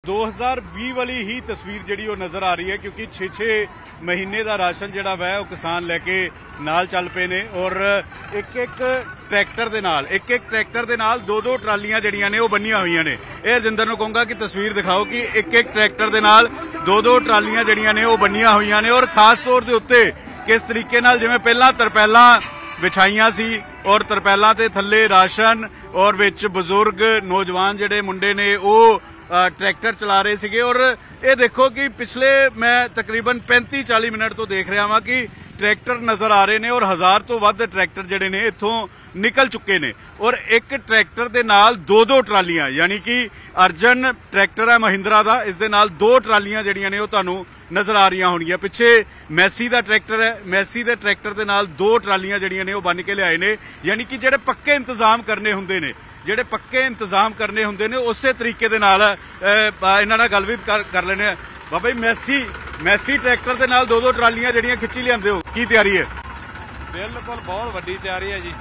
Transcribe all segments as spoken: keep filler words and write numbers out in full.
दो हज़ार भी वाली ही तस्वीर जिहड़ी वो नज़र आ रही है, क्योंकि छे छे महीने का राशन जिहड़ा वै वो किसान लैके नाल चल पे ने और एक एक ट्रैक्टर दे नाल एक एक ट्रैक्टर दे नाल दो दो ट्रालियां जिहड़ियां ने वो बन्नियां होईयां ने। ये रजिंदर नूं कहूंगा कि तस्वीर दिखाओ कि एक एक ट्रैक्टर दे नाल दो दो ट्रालियां जिहड़ियां ने वो बन्नियां होईयां ने और खास तौर दे उत्ते किस तरीके नाल जिवें पहलां तरपैलां विछाइयां सी और तरपैलां ते थल्ले राशन और विच बजुर्ग नौजवान जिहड़े मुंडे ने वो ट्रैक्टर चला रहे थे। और ये देखो कि पिछले मैं तकरीबन पैंती चाली मिनट तो देख रहा हाँ कि ट्रैक्टर नज़र आ रहे ने और हज़ार तो वध ट्रैक्टर जिहड़े ने इत्थों निकल चुके ने और एक ट्रैक्टर दे नाल दो दो ट्रालियां, यानी कि अर्जन ट्रैक्टर है महिंद्रा दा, इस दे नाल दो ट्रालियां जिहड़ियां ने वो तुहानूं नज़र आ रही होणगियां। पिछे मैसी दा ट्रैक्टर है, मैसी दे ट्रैक्टर दे नाल दो ट्रालियां जिहड़ियां ने वो बन के लिआए ने, यानी कि जिहड़े पक्के इंतजाम करने हुंदे ने ਜਿਹੜੇ ਪੱਕੇ ਇੰਤਜ਼ਾਮ ਕਰਨੇ ਹੁੰਦੇ ਨੇ ਉਸੇ ਤਰੀਕੇ ਦੇ ਨਾਲ ਇਹਨਾਂ ਨਾਲ ਗੱਲ ਵੀ ਕਰ ਲੈਣੇ। Baba ji Messi Massey tractor ਦੇ ਨਾਲ ਦੋ ਦੋ ਟਰਾਲੀਆਂ ਜਿਹੜੀਆਂ ਖਿੱਚੀ ਲਿਆਂਦੇ ਹੋ, ਕੀ ਤਿਆਰੀ ਹੈ? ਬਿਲਕੁਲ ਬਹੁਤ ਵੱਡੀ ਤਿਆਰੀ ਹੈ ਜੀ।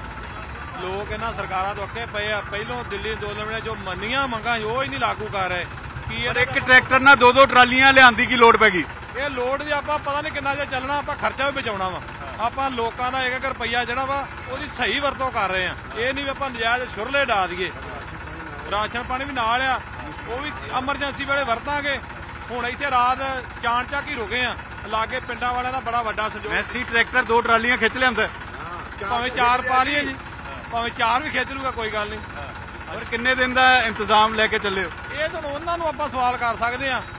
ਲੋਕ ਇਹਨਾਂ ਸਰਕਾਰਾਂ ਤੋਂ ਅੱਕੇ ਪਏ ਆ। ਪਹਿਲੋਂ ਦਿੱਲੀ ਅੰਦੋਲਨ ਨੇ ਜੋ ਮੰਨੀਆਂ ਮੰਗਾਂ ਉਹ ਹੀ ਨਹੀਂ ਲਾਗੂ ਕਰ ਰਹੇ। ਕੀ ਇੱਕ ਟਰੈਕਟਰ ਨਾਲ ਦੋ ਦੋ ਟਰਾਲੀਆਂ ਲਿਆਂਦੀ ਕੀ ਲੋੜ ਪੈ ਗਈ? ਇਹ ਲੋੜ ਦੀ ਆਪਾਂ ਪਤਾ ਨਹੀਂ ਕਿੰਨਾ ਜਿਹਾ ਚੱਲਣਾ, ਆਪਾਂ ਖਰਚਾ ਵੀ ਬਚਾਉਣਾ ਵਾ। ਆਪਾਂ ਲੋਕਾਂ ਦਾ ਇੱਕ ਇੱਕ ਰੁਪਈਆ ਜਿਹੜਾ ਵਾ ਉਹਦੀ ਸਹੀ ਵਰਤੋਂ ਕਰ ਰਹੇ ਆ। ਇਹ ਨਹੀਂ ਵੀ ਆਪਾਂ ਨਜਾਇਜ਼ ਛੁਰਲੇ ਡਾ ਦਈਏ। ਰਾਸ਼ਨ ਪਾਣੀ ਵੀ ਨਾਲ ਆ, ਉਹ ਵੀ ਐਮਰਜੈਂਸੀ ਵੇਲੇ ਵਰਤਾਂਗੇ। ਹੁਣ ਇੱਥੇ ਰਾਤ ਚਾਣ ਚੱਕ ਹੀ ਰੁਕੇ ਆ। ਲਾਗੇ ਪਿੰਡਾਂ ਵਾਲਿਆਂ ਦਾ ਬੜਾ ਵੱਡਾ ਸਹਿਯੋਗ। ਮੈਸੀ ਟਰੈਕਟਰ ਦੋ ਟਰਾਲੀਆਂ ਖਿੱਚ ਲਿਆਂਦਾ, ਭਾਵੇਂ ਚਾਰ ਪਾ ਲਈਏ ਜੀ, ਭਾਵੇਂ ਚਾਰ ਵੀ ਖਿੱਚ ਲੂਗਾ ਕੋਈ ਗੱਲ ਨਹੀਂ। ਔਰ ਕਿੰਨੇ ਦਿਨ ਦਾ ਇੰਤਜ਼ਾਮ ਲੈ ਕੇ ਚੱਲੇ ਹੋ? ਇਹ ਤਾਂ ਉਹਨਾਂ ਨੂੰ ਆਪਾਂ ਸਵਾਲ ਕਰ ਸਕਦੇ ਆ,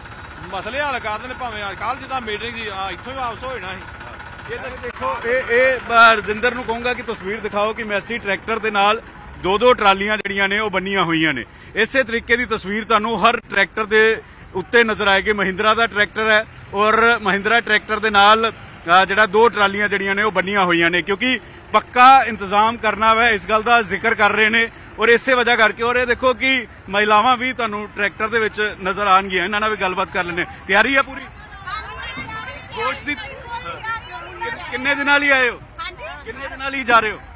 ਮਸਲੇ ਹੱਲ ਕਰਦੇ ਨੇ। ਭਾਵੇਂ ਕੱਲ ਜਿੱਦਾਂ ਮੀਟਿੰਗ ਦੀ ਇੱਥੋਂ ਹੀ ਵਾਪਸ ਹੋ ਜਾਣਾ ਸੀ। ਇਹ ਦੇਖੋ ਇਹ ਇਹ ਰਜਿੰਦਰ ਨੂੰ ਕਹੂੰਗਾ ਕਿ ਤਸਵੀਰ ਦਿਖਾਓ ਕਿ ਮੈਸੀ ਟਰੈਕਟਰ ਦੇ ਨਾਲ ਦੋ ਦੋ ਟਰਾਲੀਆਂ ਜਿਹੜੀਆਂ ਨੇ ਉਹ ਬੰਨੀਆਂ ਹੋਈਆਂ ਨੇ। ਇਸੇ ਤਰੀਕੇ ਦੀ ਤਸਵੀਰ ਤੁਹਾਨੂੰ ਹਰ ਟਰੈਕਟਰ ਦੇ ਉੱਤੇ ਨਜ਼ਰ ਆਏਗੀ। ਮਹਿੰਦਰਾ ਦਾ ਟਰੈਕਟਰ ਹੈ ਔਰ ਮਹਿੰਦਰਾ ਟਰੈਕਟਰ ਦੇ ਨਾਲ ਜਿਹੜਾ ਦੋ ਟਰਾਲੀਆਂ ਜਿਹੜੀਆਂ ਨੇ ਉਹ ਬੰਨੀਆਂ ਹੋਈਆਂ ਨੇ, ਕਿਉਂਕਿ ਪੱਕਾ ਇੰਤਜ਼ਾਮ ਕਰਨਾ ਵਾ, ਇਸ ਗੱਲ ਦਾ ਜ਼ਿਕਰ ਕਰ ਰਹੇ ਨੇ ਔਰ ਇਸੇ ਵਜ੍ਹਾ ਕਰਕੇ। ਔਰ ਇਹ ਦੇਖੋ ਕਿ ਮਹਿਲਾਵਾਂ ਵੀ ਤੁਹਾਨੂੰ ਟਰੈਕਟਰ ਦੇ ਵਿੱਚ ਨਜ਼ਰ ਆਉਣਗੀਆਂ, ਇਹਨਾਂ ਨਾਲ ਵੀ ਗੱਲਬਾਤ ਕਰ ਲੈਣੇ। ਤਿਆਰੀ ਹੈ ਪੂਰੀ? ਕੋਚ ਦੀ ਕਿੰਨੇ ਦਿਨਾਂ ਲਈ ਆਏ ਹੋ? ਕਿੰਨੇ ਦਿਨਾਂ ਲਈ ਜਾ ਰਹੇ ਹੋ?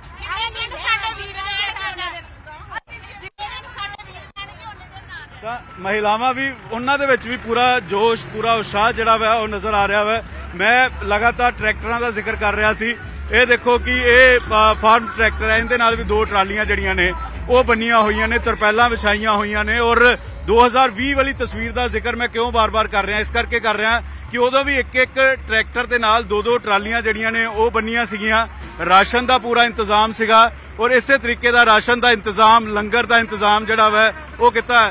ਤਾਂ ਮਹਿਲਾਵਾਂ ਵੀ, ਉਹਨਾਂ ਦੇ ਵਿੱਚ ਵੀ ਪੂਰਾ ਜੋਸ਼ ਪੂਰਾ ਉਤਸ਼ਾਹ ਜਿਹੜਾ ਵਾ ਉਹ ਨਜ਼ਰ ਆ ਰਿਹਾ ਵਾ। ਮੈਂ ਲਗਾਤਾਰ ਟਰੈਕਟਰਾਂ ਦਾ ਜ਼ਿਕਰ ਕਰ ਰਿਹਾ ਸੀ। ਇਹ ਦੇਖੋ ਕਿ ਇਹ ਫਾਰਮ ਟਰੈਕਟਰ ਹੈ, ਇਹਦੇ ਨਾਲ ਵੀ ਦੋ ਟਰਾਲੀਆਂ ਜਿਹੜੀਆਂ ਨੇ ਉਹ ਬੰਨੀਆਂ ਹੋਈਆਂ ਨੇ, ਤਰਪੈਲਾਂ ਵਿਛਾਈਆਂ ਹੋਈਆਂ ਨੇ। ਔਰ ਦੋ ਹਜ਼ਾਰ ਵੀਹ ਵਾਲੀ ਤਸਵੀਰ ਦਾ ਜ਼ਿਕਰ ਮੈਂ ਕਿਉਂ ਬਾਰ-ਬਾਰ ਕਰ ਰਿਹਾ, ਇਸ ਕਰਕੇ ਕਰ ਰਿਹਾ ਕਿ ਉਦੋਂ ਵੀ ਇੱਕ ਇੱਕ ਟਰੈਕਟਰ ਦੇ ਨਾਲ ਦੋ ਦੋ ਟਰਾਲੀਆਂ ਜਿਹੜੀਆਂ ਨੇ ਉਹ ਬੰਨੀਆਂ ਸੀਗੀਆਂ। ਰਾਸ਼ਨ ਦਾ ਪੂਰਾ ਇੰਤਜ਼ਾਮ ਸੀਗਾ ਔਰ ਇਸੇ ਤਰੀਕੇ ਦਾ ਰਾਸ਼ਨ ਦਾ ਇੰਤਜ਼ਾਮ, ਲੰਗਰ ਦਾ ਇੰਤਜ਼ਾਮ ਜਿਹੜਾ ਵਾ ਉਹ ਕੀਤਾ।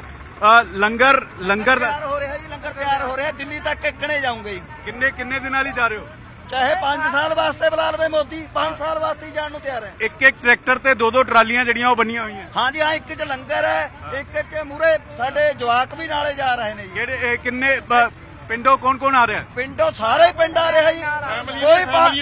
ਲੰਗਰ ਲੰਗਰ ਤਿਆਰ ਹੋ ਰਿਹਾ ਜੀ, ਲੰਗਰ ਤਿਆਰ ਹੋ ਰਿਹਾ। ਦਿੱਲੀ ਤੱਕ ਕਿੱਕਣੇ ਜਾਊਂਗੇ ਜੀ। ਕਿੰਨੇ ਕਿੰਨੇ ਦਿਨਾਂ ਲਈ ਜਾ ਰਹੇ ਹੋ? ਚਾਹੇ ਪੰਜ ਸਾਲ ਵਾਸਤੇ ਬੁਲਾ ਲਵੇ ਮੋਦੀ, ਪੰਜ ਸਾਲ ਵਾਸਤੇ ਜਾਣ ਨੂੰ ਤਿਆਰ ਹੈ। ਇੱਕ ਇੱਕ ਟਰੈਕਟਰ ਤੇ ਦੋ ਦੋ ਟਰਾਲੀਆਂ ਜਿਹੜੀਆਂ ਉਹ ਬੰਨੀਆਂ ਹੋਈਆਂ। ਹਾਂਜੀ ਹਾਂ, ਇੱਕ ਚ ਲੰਗਰ ਹੈ, ਇੱਕ ਚ ਮੂਰੇ ਸਾਡੇ ਜਵਾਕ ਵੀ ਨਾਲੇ ਜਾ ਰਹੇ ਨੇ ਜੀ। ਜਿਹੜੇ ਕਿੰਨੇ ਪਿੰਡੋਂ ਕੌਣ ਕੌਣ ਆ ਰਿਹਾ? ਪਿੰਡੋਂ ਸਾਰੇ ਪਿੰਡ ਆ ਰਿਹਾ ਜੀ, ਕੋਈ ਕੋਈ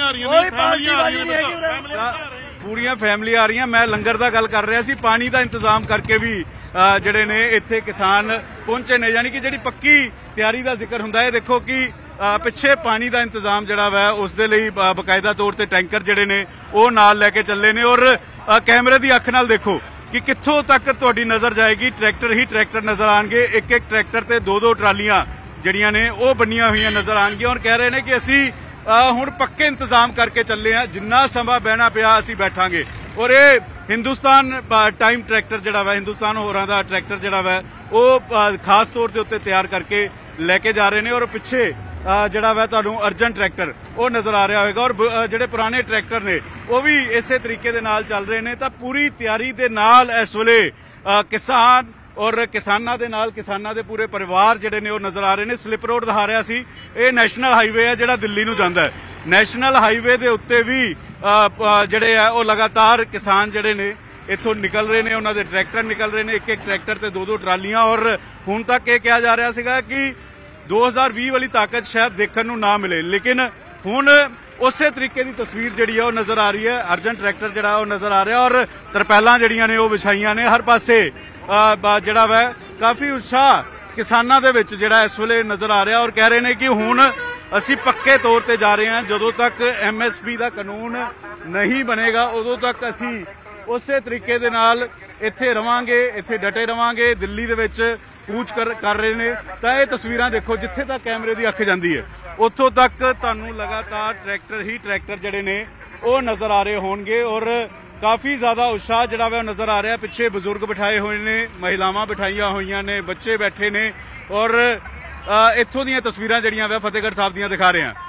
ਪਾਰਟੀ ਬਾਜੀ ਨਹੀਂ ਹੈਗੀ। ਪੂਰੀਆਂ ਫੈਮਲੀ ਆ ਰਹੀਆਂ। ਮੈਂ ਲੰਗਰ ਦਾ ਗੱਲ ਕਰ ਰਿਹਾ ਸੀ, ਪਾਣੀ ਦਾ ਇੰਤਜ਼ਾਮ ਕਰਕੇ ਵੀ ਜਿਹੜੇ ਨੇ ਇੱਥੇ ਕਿਸਾਨ ਪਹੁੰਚੇ ਨੇ, ਯਾਨੀ ਕਿ ਜਿਹੜੀ ਪੱਕੀ ਤਿਆਰੀ ਦਾ ਜ਼ਿਕਰ ਹੁੰਦਾ ਹੈ। ਦੇਖੋ ਕਿ ਪਿੱਛੇ ਪਾਣੀ ਦਾ ਇੰਤਜ਼ਾਮ ਜਿਹੜਾ ਵਾ ਉਸ ਦੇ ਲਈ ਬਕਾਇਦਾ ਤੌਰ ਤੇ ਟੈਂਕਰ ਜਿਹੜੇ ਨੇ ਉਹ ਨਾਲ ਲੈ ਕੇ ਚੱਲੇ ਨੇ। ਔਰ ਕੈਮਰੇ ਦੀ ਅੱਖ ਨਾਲ ਦੇਖੋ ਕਿ ਕਿੱਥੋਂ ਤੱਕ ਤੁਹਾਡੀ ਨਜ਼ਰ ਜਾਏਗੀ, ਟਰੈਕਟਰ ਹੀ ਟਰੈਕਟਰ ਨਜ਼ਰ ਆਣਗੇ। ਇੱਕ ਇੱਕ ਟਰੈਕਟਰ ਤੇ ਦੋ ਦੋ ਟਰਾਲੀਆਂ ਜਿਹੜੀਆਂ ਨੇ ਉਹ ਬੰਨੀਆਂ ਹੋਈਆਂ ਨਜ਼ਰ ਆਣਗੀਆਂ। ਔਰ ਕਹਿ ਰਹੇ ਨੇ ਕਿ ਅਸੀਂ ਹੁਣ ਪੱਕੇ ਇੰਤਜ਼ਾਮ ਕਰਕੇ ਚੱਲੇ ਆ, ਜਿੰਨਾ ਸਮਾਂ ਬਹਿਣਾ ਪਿਆ ਅਸੀਂ ਬੈਠਾਂਗੇ। ਔਰ ਇਹ ਹਿੰਦੁਸਤਾਨ ਟਾਈਮ ਟਰੈਕਟਰ ਜਿਹੜਾ ਵਾ, ਹਿੰਦੁਸਤਾਨ ਹੋਰਾਂ ਦਾ ਟਰੈਕਟਰ ਜਿਹੜਾ ਵਾ ਉਹ ਖਾਸ ਤੌਰ ਦੇ ਉੱਤੇ ਤਿਆਰ ਕਰਕੇ ਲੈ ਕੇ ਜਾ ਰਹੇ ਨੇ। ਔਰ ਪਿੱਛੇ ਜਿਹੜਾ ਵਾ ਤੁਹਾਨੂੰ ਅਰਜਨ ਟਰੈਕਟਰ ਉਹ ਨਜ਼ਰ ਆ ਰਿਹਾ ਹੋਵੇਗਾ। ਔਰ ਜਿਹੜੇ ਪੁਰਾਣੇ ਟਰੈਕਟਰ ਨੇ ਉਹ ਵੀ ਇਸੇ ਤਰੀਕੇ ਦੇ ਨਾਲ ਚੱਲ ਰਹੇ ਨੇ। ਤਾਂ ਪੂਰੀ ਤਿਆਰੀ ਦੇ ਨਾਲ ਇਸ ਵੇਲੇ ਕਿਸਾਨ ਔਰ ਕਿਸਾਨਾਂ ਦੇ ਨਾਲ ਕਿਸਾਨਾਂ ਦੇ ਪੂਰੇ ਪਰਿਵਾਰ ਜਿਹੜੇ ਨੇ ਉਹ ਨਜ਼ਰ ਆ ਰਹੇ ਨੇ। ਸਲਿਪ ਰੋਡ ਦਿਖਾ ਰਿਹਾ ਸੀ, ਇਹ ਨੈਸ਼ਨਲ ਹਾਈਵੇ ਹੈ ਜਿਹੜਾ ਦਿੱਲੀ ਨੂੰ ਜਾਂਦਾ ਹੈ। ਨੈਸ਼ਨਲ ਹਾਈਵੇ ਦੇ ਉੱਤੇ ਵੀ ਜਿਹੜੇ ਆ ਉਹ ਲਗਾਤਾਰ ਕਿਸਾਨ ਜਿਹੜੇ ਨੇ ਇੱਥੋਂ ਨਿਕਲ ਰਹੇ ਨੇ, ਉਹਨਾਂ ਦੇ ਟਰੈਕਟਰ ਨਿਕਲ ਰਹੇ ਨੇ, ਇੱਕ ਇੱਕ ਟਰੈਕਟਰ ਤੇ ਦੋ ਦੋ ਟਰਾਲੀਆਂ। ਔਰ ਹੁਣ ਤੱਕ ਇਹ ਕਿਹਾ ਜਾ ਰਿਹਾ ਸੀਗਾ ਕਿ ਦੋ ਹਜ਼ਾਰ ਵੀਹ ਵਾਲੀ ਤਾਕਤ ਸ਼ਾਇਦ ਦੇਖਣ ਨੂੰ ਨਾ ਮਿਲੇ, ਲੇਕਿਨ ਹੁਣ ਉਸੇ ਤਰੀਕੇ ਦੀ ਤਸਵੀਰ ਜਿਹੜੀ ਆ ਉਹ ਨਜ਼ਰ ਆ ਰਹੀ ਹੈ। ਅਰਜਨ ਟਰੈਕਟਰ ਜਿਹੜਾ ਉਹ ਨਜ਼ਰ ਆ ਰਿਹਾ ਔਰ ਤਰਪੈਲਾਂ ਜਿਹੜੀਆਂ ਨੇ ਉਹ ਵਿਛਾਈਆਂ ਨੇ ਹਰ ਪਾਸੇ। ਜਿਹੜਾ ਵਾ ਕਾਫੀ ਉਤਸ਼ਾਹ ਕਿਸਾਨਾਂ ਦੇ ਵਿੱਚ ਜਿਹੜਾ ਇਸ ਵੇਲੇ ਨਜ਼ਰ ਆ ਰਿਹਾ ਔਰ ਕਹਿ ਰਹੇ ਨੇ ਕਿ ਹੁਣ ਅਸੀਂ ਪੱਕੇ ਤੌਰ ਤੇ ਜਾ ਰਹੇ ਹਾਂ। ਜਦੋਂ ਤੱਕ ਐਮ ਐਸ ਪੀ ਦਾ ਕਾਨੂੰਨ ਨਹੀਂ ਬਣੇਗਾ ਉਦੋਂ ਤੱਕ ਅਸੀਂ ਉਸੇ ਤਰੀਕੇ ਦੇ ਨਾਲ ਇੱਥੇ ਰਵਾਂਗੇ, ਇੱਥੇ ਡਟੇ ਰਵਾਂਗੇ। ਦਿੱਲੀ ਦੇ ਵਿੱਚ ਕੂਚ ਕਰ ਕਰ ਰਹੇ ਨੇ। ਤਾਂ ਇਹ ਤਸਵੀਰਾਂ ਦੇਖੋ, ਜਿੱਥੇ ਤੱਕ ਕੈਮਰੇ ਦੀ ਅੱਖ ਜਾਂਦੀ ਹੈ ਉੱਥੋਂ ਤੱਕ ਤੁਹਾਨੂੰ ਲਗਾਤਾਰ ਟਰੈਕਟਰ ਹੀ ਟਰੈਕਟਰ ਜਿਹੜੇ ਨੇ ਉਹ ਨਜ਼ਰ ਆ ਰਹੇ ਹੋਣਗੇ ਔਰ ਕਾਫੀ ਜ਼ਿਆਦਾ ਉਤਸ਼ਾਹ ਜਿਹੜਾ ਵਾ ਨਜ਼ਰ ਆ ਰਿਹਾ। ਪਿੱਛੇ ਬਜ਼ੁਰਗ ਬਿਠਾਏ ਹੋਏ ਨੇ, ਮਹਿਲਾਵਾਂ ਬਿਠਾਈਆਂ ਹੋਈਆਂ ਨੇ, ਬੱਚੇ ਬੈਠੇ ਨੇ ਔਰ ਇੱਥੋਂ ਦੀਆਂ ਤਸਵੀਰਾਂ ਜਿਹੜੀਆਂ ਵਾ ਫਤਿਹਗੜ੍ਹ ਸਾਹਿਬ ਦੀਆਂ ਦਿਖਾ ਰਹੇ ਹਾਂ।